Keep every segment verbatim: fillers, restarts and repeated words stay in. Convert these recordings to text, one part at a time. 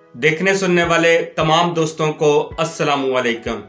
देखने सुनने वाले तमाम दोस्तों को अस्सलामु अलैकुम।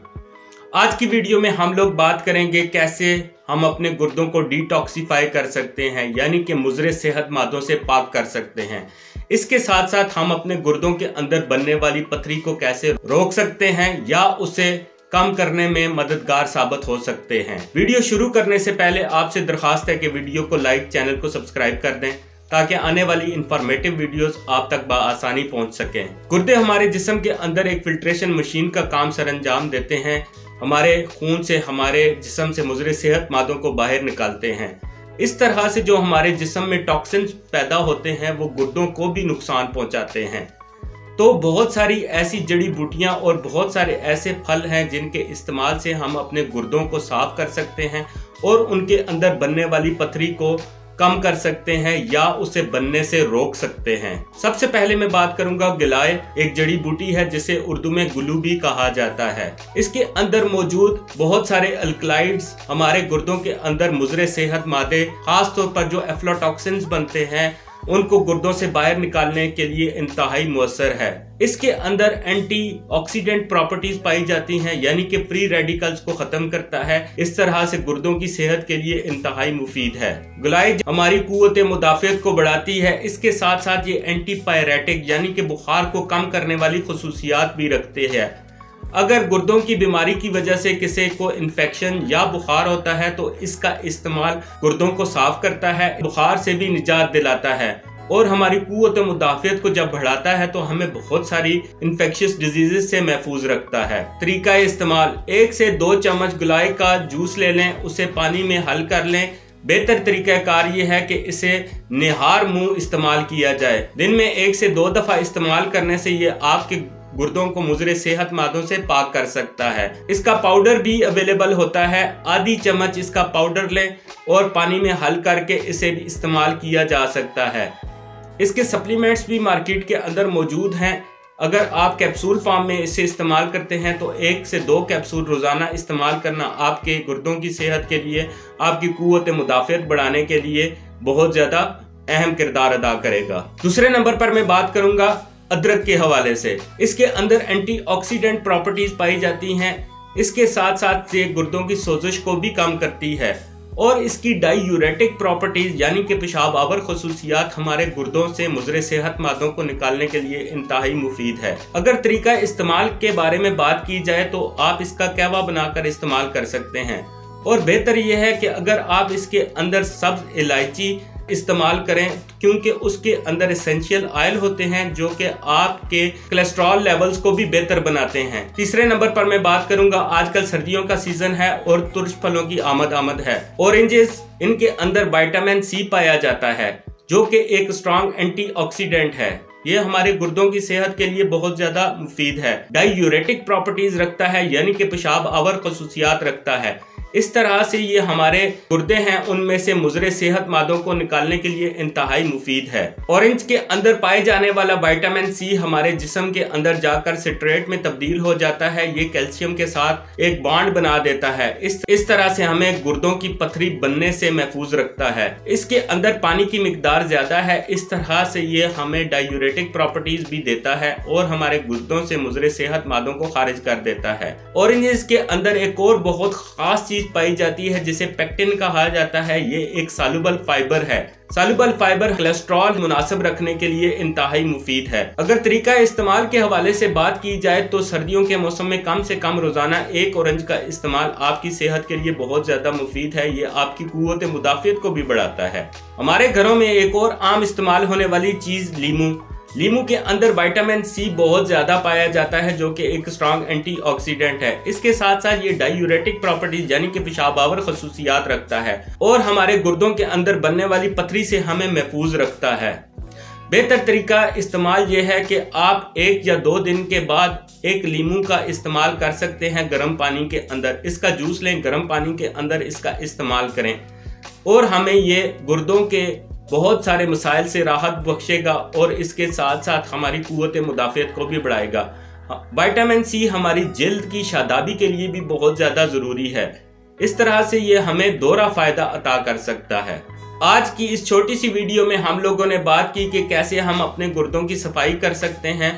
आज की वीडियो में हम लोग बात करेंगे कैसे हम अपने गुर्दों को डिटॉक्सिफाई कर सकते हैं, यानी कि मुज़रे सेहत मादों से पाक कर सकते हैं। इसके साथ साथ हम अपने गुर्दों के अंदर बनने वाली पथरी को कैसे रोक सकते हैं या उसे कम करने में मददगार साबित हो सकते हैं। वीडियो शुरू करने से पहले आपसे दरखास्त है कि वीडियो को लाइक, चैनल को सब्सक्राइब कर दें ताकि आने वाली इंफॉर्मेटिव वीडियोस आप तक बआसानी पहुंच सकें। गुर्दे हमारे जिस्म के अंदर एक फिल्ट्रेशन मशीन का काम सरअंजाम देते हैं। हमारे खून से हमारे जिस्म से मुज़रे सेहत मादों को बाहर निकालते हैं। इस तरह से जो हमारे जिस्म में टॉक्सिन्स पैदा होते हैं वो गुर्दों को भी नुकसान पहुंचाते हैं। तो बहुत सारी ऐसी जड़ी बूटियां और बहुत सारे ऐसे फल हैं जिनके इस्तेमाल से हम अपने गुर्दों को साफ कर सकते हैं और उनके अंदर बनने वाली पथरी को कम कर सकते हैं या उसे बनने से रोक सकते हैं। सबसे पहले मैं बात करूंगा गिलाय। एक जड़ी बूटी है जिसे उर्दू में गुलू भी कहा जाता है। इसके अंदर मौजूद बहुत सारे अल्कलाइड्स हमारे गुर्दों के अंदर मुज़रे सेहत मादे, खास तौर पर जो एफ्लोटॉक्सिन्स बनते हैं, उनको गुर्दों से बाहर निकालने के लिए इंतहाई मुअस्सर है। इसके अंदर एंटीऑक्सीडेंट प्रॉपर्टीज पाई जाती हैं, यानी कि फ्री रेडिकल्स को खत्म करता है। इस तरह से गुर्दों की सेहत के लिए इंतहाई मुफीद है। गुलाई हमारी कुव्वत मुदाफ़ियत को बढ़ाती है। इसके साथ साथ ये एंटीपायरेटिक यानी कि बुखार को कम करने वाली खुसूसियात भी रखते हैं। अगर गुर्दों की बीमारी की वजह से किसी को इन्फेक्शन या बुखार होता है तो इसका इस्तेमाल गुर्दों को साफ करता है, बुखार से भी निजात दिलाता है और हमारी कुव्वत मुदाफ़ियत को जब बढ़ाता है तो हमें बहुत सारी इन्फेक्शियस डिजीजेस से महफूज रखता है। तरीका इस्तेमाल: एक से दो चम्मच गुलाई का जूस ले लें, उसे पानी में हल कर लें। बेहतर तरीक़ाकार ये है कि इसे निहार मुंह इस्तेमाल किया जाए। दिन में एक से दो दफ़ा इस्तेमाल करने से ये आपके गुर्दों को मुज़रे सेहत मादों से पाक कर सकता है। इसका पाउडर भी अवेलेबल होता है। आधी चम्मच इसका पाउडर लें और पानी में हल करके इसे भी इस्तेमाल किया जा सकता है। इसके सप्लीमेंट्स भी मार्केट के अंदर मौजूद हैं। अगर आप कैप्सूल फॉर्म में इसे इस्तेमाल करते हैं तो एक से दो कैप्सूल रोज़ाना इस्तेमाल करना आपके गुर्दों की सेहत के लिए, आपकी कुव्वत मुदाफ़ियत बढ़ाने के लिए बहुत ज़्यादा अहम किरदार अदा करेगा। दूसरे नंबर पर मैं बात करूँगा अदरक के हवाले से। इसके अंदर एंटीऑक्सीडेंट प्रॉपर्टीज पाई जाती हैं। इसके साथ साथ ये गुर्दों की सोजिश को भी कम करती है और इसकी डायूरेटिक प्रॉपर्टीज यानी कि पेशाब आवर खुसूसियात हमारे गुर्दों से मुज़रे सेहत मादों को निकालने के लिए इंतहाई मुफीद है। अगर तरीका इस्तेमाल के बारे में बात की जाए तो आप इसका कहवा बनाकर इस्तेमाल कर सकते हैं और बेहतर यह है कि अगर आप इसके अंदर सब्ज इलायची इस्तेमाल करें क्योंकि उसके अंदर एसेंशियल ऑयल होते हैं जो कि आपके कोलेस्ट्रॉल लेवल्स को भी बेहतर बनाते हैं। तीसरे नंबर पर मैं बात करूंगा, आजकल सर्दियों का सीजन है और तुर्श फलों की आमद आमद है। ऑरेंजेस, इनके अंदर विटामिन सी पाया जाता है जो कि एक स्ट्रॉन्ग एंटीऑक्सीडेंट है। ये हमारे गुर्दों की सेहत के लिए बहुत ज्यादा मुफीद है। डायूरेटिक प्रॉपर्टीज रखता है यानी कि पेशाब आवर खुसूसियात रखता है। इस तरह से ये हमारे गुर्दे हैं उनमें से मुज़रे सेहत मादों को निकालने के लिए इंतहाई मुफीद है। ऑरेंज के अंदर पाए जाने वाला विटामिन सी हमारे जिस्म के अंदर जाकर सिट्रेट में तब्दील हो जाता है। ये कैल्शियम के साथ एक बॉन्ड बना देता है। इस इस तरह से हमें गुर्दों की पथरी बनने से महफूज रखता है। इसके अंदर पानी की मिकदार ज्यादा है। इस तरह से ये हमें डायूरेटिक प्रॉपर्टीज भी देता है और हमारे गुर्दों से मुज़रे सेहत मादों को खारिज कर देता है। ऑरेंजेस के अंदर एक और बहुत खास चीज पाई जाती है जिसे पेक्टिन कहा जाता है। ये एक सॉल्युबल फाइबर है। सॉल्युबल फाइबर कोलेस्ट्रॉल मुनासिब रखने के लिए इंतहाई मुफीद है। अगर तरीका इस्तेमाल के हवाले से बात की जाए तो सर्दियों के मौसम में कम से कम रोजाना एक ऑरेंज का इस्तेमाल आपकी सेहत के लिए बहुत ज्यादा मुफीद है। ये आपकी कुव्वत मुदाफ़ियत को भी बढ़ाता है। हमारे घरों में एक और आम इस्तेमाल होने वाली चीज लीमू। लीमू के अंदर विटामिन सी बहुत ज्यादा पाया जाता है जो कि एक स्ट्रॉन्ग एंटीऑक्सीडेंट है। इसके साथ साथ ये डायूरेटिक प्रॉपर्टीज यानी कि पेशाब आवर खुसूसियात रखता है और हमारे गुर्दों के अंदर बनने वाली पथरी से हमें महफूज रखता है। बेहतर तरीका इस्तेमाल ये है कि आप एक या दो दिन के बाद एक लीमू का इस्तेमाल कर सकते हैं गर्म पानी के अंदर। इसका जूस लें, गर्म पानी के अंदर इसका इस्तेमाल करें और हमें ये गुर्दों के बहुत सारे मसाइल से राहत बख्शेगा और इसके साथ साथ हमारी कुव्वत मुदाफ़ियत को भी बढ़ाएगा। विटामिन सी हमारी जिल्द की शादाबी के लिए भी बहुत ज़्यादा ज़रूरी है। इस तरह से ये हमें दोहरा फ़ायदा अता कर सकता है। आज की इस छोटी सी वीडियो में हम लोगों ने बात की कि कैसे हम अपने गुर्दों की सफाई कर सकते हैं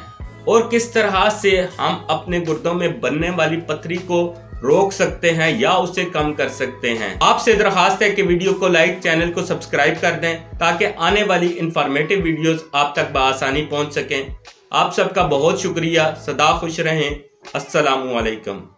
और किस तरह से हम अपने गुर्दों में बनने वाली पथरी को रोक सकते हैं या उसे कम कर सकते हैं। आपसे दरखास्त है कि वीडियो को लाइक, चैनल को सब्सक्राइब कर दें ताकि आने वाली इंफॉर्मेटिव वीडियोस आप तक बआसानी पहुंच सकें। आप सबका बहुत शुक्रिया। सदा खुश रहें। अस्सलामु अलैकुम।